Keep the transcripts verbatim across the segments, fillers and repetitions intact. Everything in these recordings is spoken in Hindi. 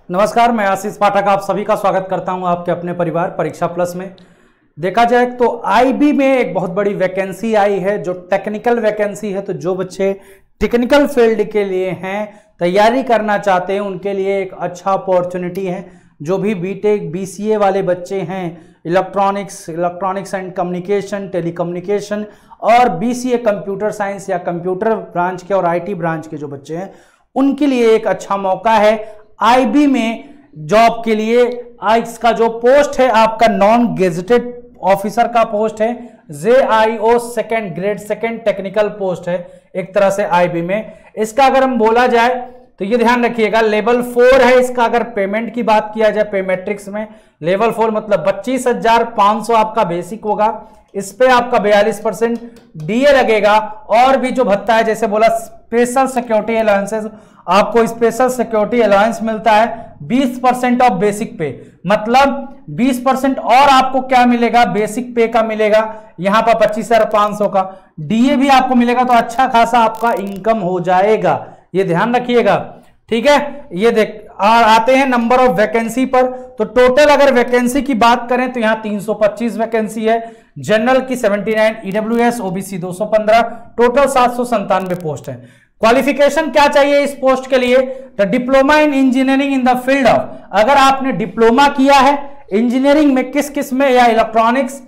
नमस्कार, मैं आशीष पाठक आप सभी का स्वागत करता हूं आपके अपने परिवार परीक्षा प्लस में। देखा जाए तो आईबी में एक बहुत बड़ी वैकेंसी आई है जो टेक्निकल वैकेंसी है। तो जो बच्चे टेक्निकल फील्ड के लिए हैं, तैयारी करना चाहते हैं, उनके लिए एक अच्छा अपॉर्चुनिटी है। जो भी बीटेक बीसीए वाले बच्चे हैं, electronics electronics and communication, telecommunication और बीसीए कंप्यूटर साइंस या कंप्यूटर ब्रांच के और आईटी ब्रांच के जो बच्चे हैं, उनके लिए एक अच्छा मौका है आईबी में जॉब के लिए। इसका जो पोस्ट है आपका नॉन गेजेटेड ऑफिसर का पोस्ट है, JIO second grade second technical post है एक तरह से आईबी में। इसका अगर हम बोला जाए तो ये ध्यान रखिएगा, लेवल फोर है इसका। अगर पेमेंट की बात किया जाए पे मैट्रिक्स में, लेवल फोर मतलब पच्चीस हजार पांच सौ आपका बेसिक होगा। इस पे आपका बयालीस परसेंट डीए लगेगा और भी जो भत्ता है, जैसे बोला स्पेशल सिक्योरिटी अलाउंसेस, आपको स्पेशल सिक्योरिटी अलाउंस मिलता है बीस परसेंट ऑफ बेसिक पे, मतलब बीस परसेंट और आपको क्या मिलेगा, बेसिक पे का मिलेगा। यहां पर पच्चीस हजार पांच सौ का डीए भी आपको मिलेगा, तो अच्छा खासा आपका इनकम हो जाएगा, ये ध्यान रखिएगा। ठीक है, ये देख और आते हैं नंबर ऑफ वैकेंसी पर। तो टोटल अगर वैकेंसी की बात करें तो यहां तीन सौ पच्चीस वैकेंसी है, जनरल की उन्यासी, ईडब्ल्यूएस ओबीसी दो सौ पंद्रह, टोटल सात सौ संतानवे पोस्ट है। क्वालिफिकेशन क्या चाहिए इस पोस्ट के लिए? तो diploma in engineering in the field of, अगर आपने डिप्लोमा किया है इंजीनियरिंग में किस किस में, या इलेक्ट्रॉनिक्स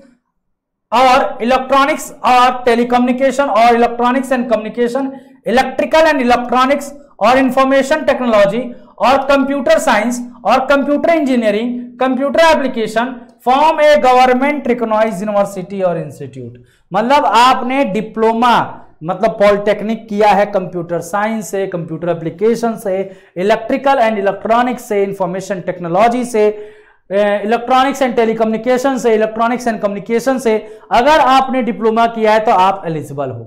और इलेक्ट्रॉनिक्स और टेलीकम्युनिकेशन और electronics and communication, electrical and electronics और इंफॉर्मेशन टेक्नोलॉजी और कंप्यूटर साइंस और computer engineering, computer application from a government recognised university और इंस्टीट्यूट। मतलब आपने डिप्लोमा मतलब पॉलिटेक्निक किया है कंप्यूटर साइंस से, कंप्यूटर एप्लीकेशन से, इलेक्ट्रिकल एंड इलेक्ट्रॉनिक्स से, इंफॉर्मेशन टेक्नोलॉजी से, इलेक्ट्रॉनिक्स एंड टेलीकम्युनिकेशन से, इलेक्ट्रॉनिक्स एंड कम्युनिकेशन से अगर आपने डिप्लोमा किया है तो आप एलिजिबल हो।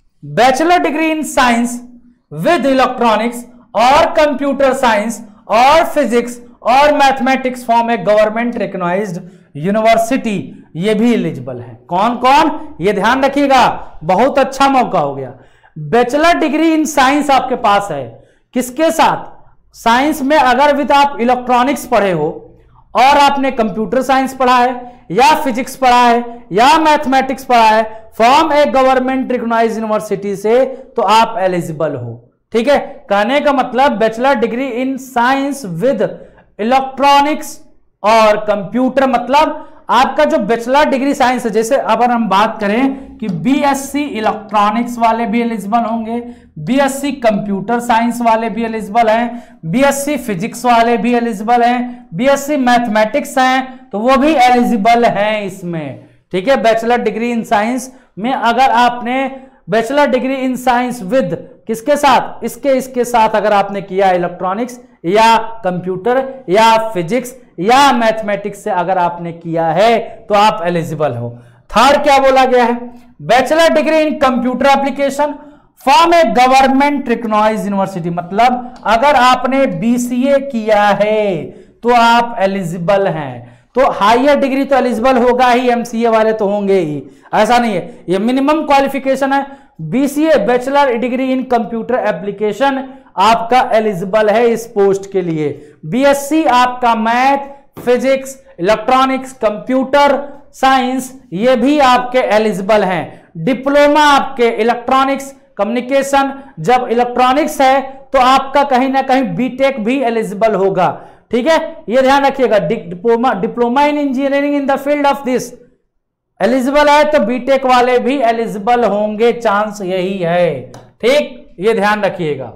Bachelor degree in science with electronics और कंप्यूटर साइंस और फिजिक्स और mathematics from a government recognised university, ये भी एलिजिबल है। कौन कौन, ये ध्यान रखिएगा, बहुत अच्छा मौका हो गया। बैचलर डिग्री इन साइंस आपके पास है, किसके साथ? साइंस में अगर विद आप इलेक्ट्रॉनिक्स पढ़े हो और आपने कंप्यूटर साइंस पढ़ा है या फिजिक्स पढ़ा है या मैथमेटिक्स पढ़ा है from a government recognised university से, तो आप एलिजिबल हो। ठीक है, कहने का मतलब bachelor degree in science with electronics और कंप्यूटर, मतलब आपका जो बैचलर डिग्री साइंस है, जैसे अगर हम बात करें कि बीएससी इलेक्ट्रॉनिक्स वाले भी एलिजिबल होंगे, बीएससी कंप्यूटर साइंस वाले भी एलिजिबल हैं, बीएससी फिजिक्स वाले भी एलिजिबल हैं, बीएससी मैथमेटिक्स हैं, तो वो भी एलिजिबल हैं इसमें। ठीक है, बैचलर डिग्री इन साइंस में अगर आपने bachelor degree in science with किसके साथ, इसके इसके साथ अगर आपने किया इलेक्ट्रॉनिक्स या कंप्यूटर या फिजिक्स या मैथमेटिक्स से अगर आपने किया है तो आप एलिजिबल हो। थर्ड क्या बोला गया है? Bachelor degree in computer application from a government recognised university, मतलब अगर आपने बीसीए किया है तो आप एलिजिबल हैं। तो हायर डिग्री तो एलिजिबल होगा ही, एमसीए वाले तो होंगे ही, ऐसा नहीं है, ये मिनिमम क्वालिफिकेशन है। BCA bachelor degree in computer application आपका एलिजिबल है इस पोस्ट के लिए। बीएससी आपका math, physics, electronics, computer science, ये भी आपके एलिजिबल हैं। डिप्लोमा आपके इलेक्ट्रॉनिक्स कम्युनिकेशन, जब इलेक्ट्रॉनिक्स है तो आपका कहीं ना कहीं बीटेक भी एलिजिबल होगा। ठीक है, ये ध्यान रखिएगा, diploma diploma in engineering in the field of this eligible है, तो बीटेक वाले भी एलिजिबल होंगे, चांस यही है। ठीक, ये ध्यान रखिएगा।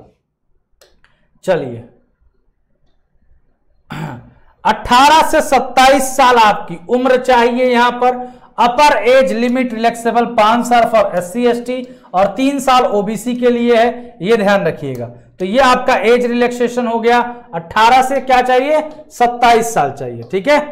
चलिए, अठारह से सत्ताईस साल आपकी उम्र चाहिए यहां पर। अपर एज लिमिट रिलैक्सेबल पांच साल for S C S T और तीन साल ओबीसी के लिए है, ये ध्यान रखिएगा। तो ये आपका एज रिलैक्सेशन हो गया, अठारह से क्या चाहिए, सत्ताईस साल चाहिए। ठीक है,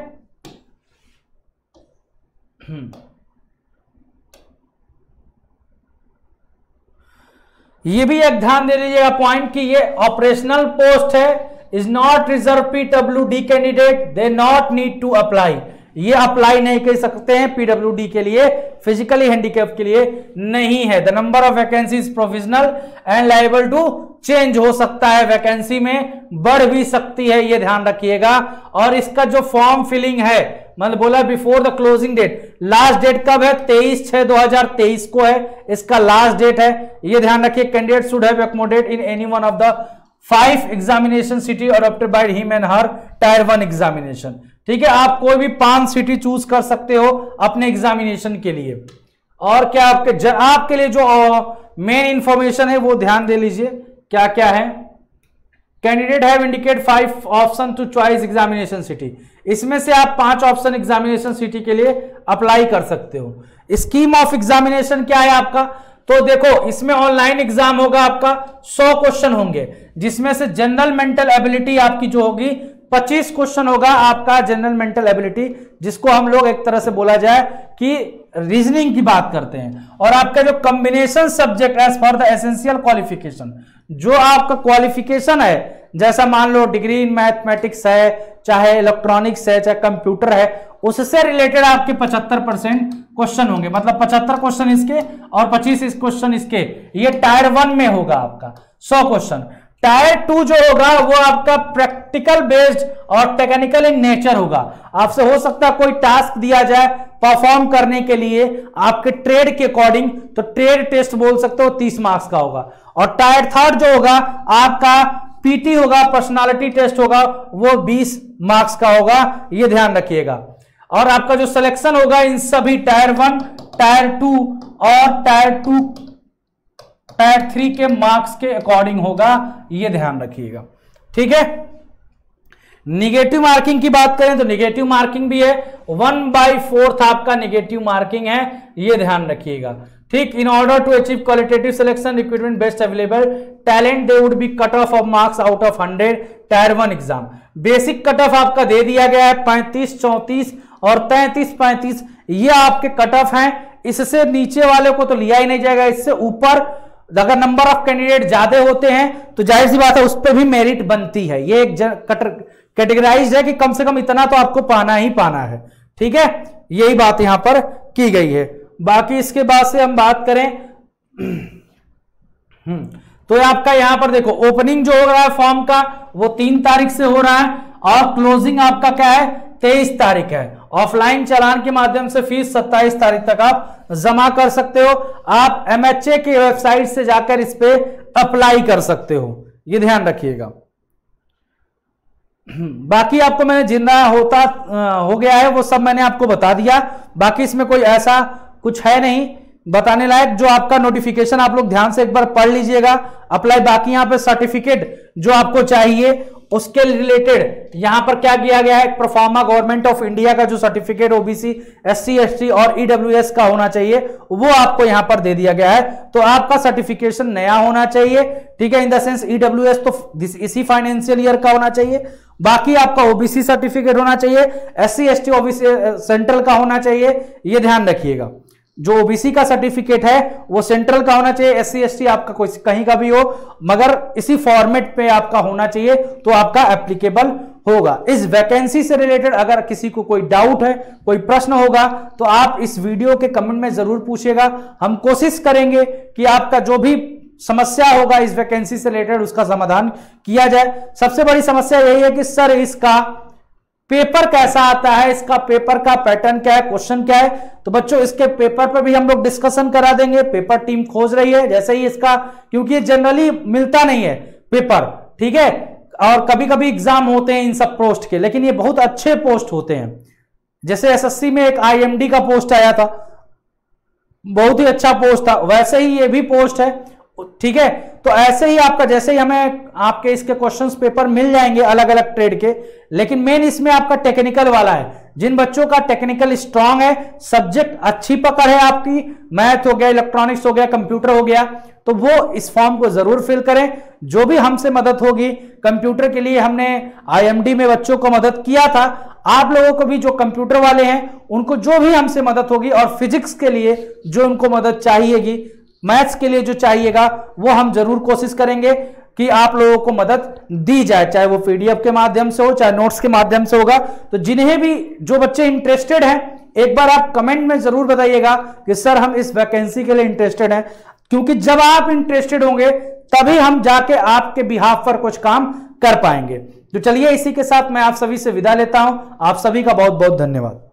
ये भी एक ध्यान दे लीजिएगा पॉइंट कि ये ऑपरेशनल पोस्ट है, is not reserve PWD candidate, they not need to apply. ये अप्लाई नहीं कर सकते हैं पीडब्ल्यूडी के लिए, फिजिकली हैंडीकैप के लिए नहीं है। The number of vacancies provisional and liable to change हो सकता है, वैकेंसी में बढ़ भी सकती है, ये ध्यान रखिएगा। और इसका जो फॉर्म फिलिंग है, मतलब बोला before the closing date, last date कब है? तेईस छह दो हजार तेईस को है इसका लास्ट डेट है, ये ध्यान रखिए। Candidate should have accommodate in any one of the five examination city और adopted by him and her tier one examination. ठीक है, आप कोई भी पांच सिटी चूज कर सकते हो अपने एग्जामिनेशन के लिए। और क्या आपके आपके लिए जो मेन इंफॉर्मेशन है वो ध्यान दे लीजिए, क्या क्या है। Candidate have indicate five option to choice examination city, इसमें से आप पांच ऑप्शन एग्जामिनेशन सिटी के लिए अप्लाई कर सकते हो। स्कीम ऑफ एग्जामिनेशन क्या है आपका? तो देखो, इसमें ऑनलाइन एग्जाम होगा आपका, सौ क्वेश्चन होंगे, जिसमें से जनरल मेंटल एबिलिटी आपकी जो होगी पच्चीस क्वेश्चन होगा आपका जनरल मेंटल एबिलिटी, जिसको हम लोग एक तरह से बोला जाए कि रीजनिंग की बात करते हैं। और आपका जो combination subject as for the essential qualification, जो आपका क्वालिफिकेशन है, जैसा मान लो डिग्री इन मैथमेटिक्स है, चाहे इलेक्ट्रॉनिक्स है, चाहे कंप्यूटर है, उससे रिलेटेड आपके पचहत्तर परसेंट क्वेश्चन होंगे, मतलब पचहत्तर क्वेश्चन इसके और पच्चीस इस क्वेश्चन इसके। ये टायर वन में होगा आपका सौ क्वेश्चन। टायर टू जो होगा वो आपका प्रैक्टिकल बेस्ड और टेक्निकल इन नेचर होगा। आपसे हो सकता है कोई टास्क दिया जाए परफॉर्म करने के लिए आपके ट्रेड के अकॉर्डिंग, तो ट्रेड टेस्ट बोल सकते हो, तीस मार्क्स का होगा। और टायर थर्ड जो होगा आपका पीटी होगा, पर्सनालिटी टेस्ट होगा, वो बीस मार्क्स का होगा, ये ध्यान रखिएगा। और आपका जो सिलेक्शन होगा इन सभी टायर वन, टायर टू और टायर टू टायर थ्री के मार्क्स के अकॉर्डिंग होगा, ये ध्यान रखिएगा। ठीक है, निगेटिव मार्किंग की बात करें तो निगेटिव मार्किंग भी है, वन बाई फोर्थ आपका निगेटिव मार्किंग है, ये ध्यान रखिएगा। ठीक, in order to achieve qualitative selection recruitment best available talent they would be cut off of marks out of hundred tier one exam. Basic cut off आपका दे दिया गया है पैंतीस चौंतीस और तैंतीस पैंतीस, ये आपके कट ऑफ हैं। इससे नीचे वाले को तो लिया ही नहीं जाएगा, इससे ऊपर अगर नंबर ऑफ कैंडिडेट ज्यादा होते हैं तो जाहिर सी बात है उस पर भी मेरिट बनती है। ये एक कैटेगराइज है कि कम से कम इतना तो आपको पाना ही पाना है। ठीक है, यही बात यहां पर की गई है। बाकी इसके बाद से हम बात करें तो आपका यहां पर देखो, ओपनिंग जो हो रहा है फॉर्म का वो तीन तारीख से हो रहा है और क्लोजिंग आपका क्या है? तेईस तारीख है। ऑफलाइन चालान के माध्यम से फीस सत्ताईस तारीख तक आप जमा कर सकते हो। आप एमएचए की वेबसाइट से जाकर इस पे अप्लाई कर सकते हो, ये ध्यान रखिएगा। बाकी आपको मैंने जितना होता हो गया है वो सब मैंने आपको बता दिया। बाकी इसमें कोई ऐसा कुछ है नहीं बताने लायक। जो आपका नोटिफिकेशन आप लोग ध्यान से एक बार पढ़ लीजिएगा, अप्लाई। बाकी यहां पे सर्टिफिकेट जो आपको चाहिए उसके रिलेटेड यहां पर क्या किया गया है, प्रोफार्मा गवर्नमेंट ऑफ इंडिया का जो सर्टिफिकेट ओबीसी, एससी, एसटी और ईडब्ल्यूएस का होना चाहिए वो आपको यहां पर दे दिया गया है। तो आपका सर्टिफिकेशन नया होना चाहिए, ठीक है, इन द सेंस ईडब्ल्यूएस तो इसी फाइनेंशियल ईयर का होना चाहिए। बाकी आपका ओबीसी सर्टिफिकेट होना चाहिए, एससी, एसटी, ओबीसी सेंट्रल का होना चाहिए, ये ध्यान रखिएगा। जो ओबीसी का सर्टिफिकेट है वो सेंट्रल का होना चाहिए, एससी एसटी आपका कोई कहीं का भी हो, मगर इसी फॉर्मेट पे आपका होना चाहिए तो आपका एप्लीकेबल होगा। इस वैकेंसी से रिलेटेड अगर किसी को कोई डाउट है, कोई प्रश्न होगा तो आप इस वीडियो के कमेंट में जरूर पूछिएगा। हम कोशिश करेंगे कि आपका जो भी समस्या होगा इस वैकेंसी से रिलेटेड उसका समाधान किया जाए। सबसे बड़ी समस्या यही है कि सर इसका पेपर कैसा आता है, इसका पेपर का पैटर्न क्या है, क्वेश्चन क्या है। तो बच्चों इसके पेपर पर भी हम लोग डिस्कशन करा देंगे। पेपर टीम खोज रही है जैसे ही इसका, क्योंकि ये जनरली मिलता नहीं है पेपर, ठीक है, और कभी कभी एग्जाम होते हैं इन सब पोस्ट के, लेकिन ये बहुत अच्छे पोस्ट होते हैं। जैसे एसएससी में एक आईएमडी का पोस्ट आया था, बहुत ही अच्छा पोस्ट था, वैसे ही ये भी पोस्ट है, ठीक है। तो ऐसे ही आपका जैसे ही हमें आपके इसके क्वेश्चंस पेपर मिल जाएंगे अलग अलग ट्रेड के, लेकिन मेन इसमें आपका टेक्निकल वाला है। जिन बच्चों का टेक्निकल स्ट्रांग है, सब्जेक्ट अच्छी पकड़ है आपकी, मैथ हो गया, इलेक्ट्रॉनिक्स हो गया, कंप्यूटर हो गया, तो वो इस फॉर्म को जरूर फिल करें। जो भी हमसे मदद होगी, कंप्यूटर के लिए हमने आईएमडी में बच्चों को मदद किया था, आप लोगों को भी जो कंप्यूटर वाले हैं उनको जो भी हमसे मदद होगी, और फिजिक्स के लिए जो उनको मदद चाहिएगी, मैथ्स के लिए जो चाहिएगा, वो हम जरूर कोशिश करेंगे कि आप लोगों को मदद दी जाए, चाहे वो पीडीएफ के माध्यम से हो, चाहे नोट्स के माध्यम से होगा। तो जिन्हें भी, जो बच्चे इंटरेस्टेड हैं, एक बार आप कमेंट में जरूर बताइएगा कि सर हम इस वैकेंसी के लिए इंटरेस्टेड हैं, क्योंकि जब आप इंटरेस्टेड होंगे तभी हम जाके आपके बिहाफ पर कुछ काम कर पाएंगे। तो चलिए इसी के साथ मैं आप सभी से विदा लेता हूं। आप सभी का बहुत बहुत धन्यवाद।